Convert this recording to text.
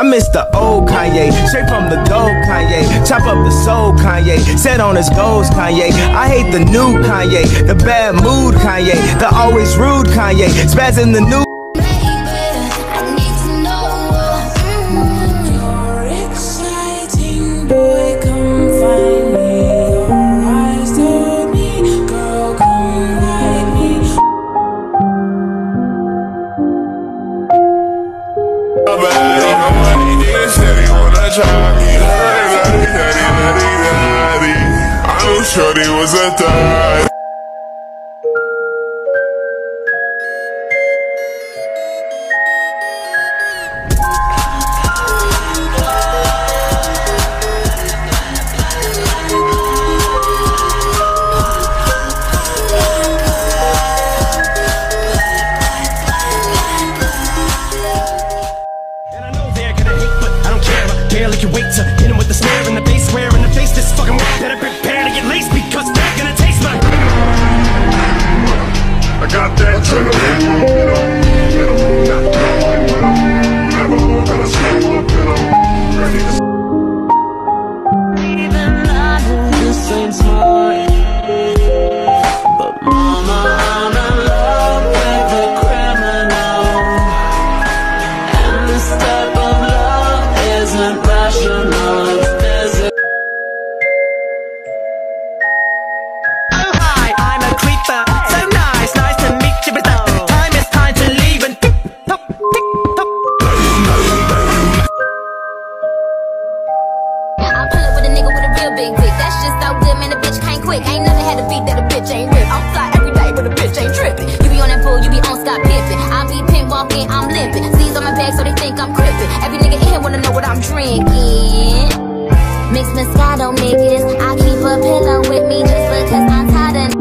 I miss the old Kanye, straight from the dope Kanye. Chop up the soul Kanye, set on his goals Kanye. I hate the new Kanye, the bad mood Kanye, the always rude Kanye, spazzing the new. Shorty was a thot. And I know they're gonna hate, but I don't care. I barely can wait to hit him with the snare and the bass square in the face. This fucking world better prepare to get laced because they're gonna taste my. I got that adrenaline, never gonna slow up, ready to. Even I know this ain't mine, but mama, I'm in love with a criminal, and this type of love isn't rational. Ain't never had a beat that a bitch ain't rip. I'm fly every day, but a bitch ain't tripping. You be on that pool, you be on Scott Pippen. I be pimp walking, I'm limping. C's on my back, so they think I'm crippin'. Every nigga in here wanna know what I'm drinking. Mixed Moscato niggas, I keep a pillow with me just because I'm tired of.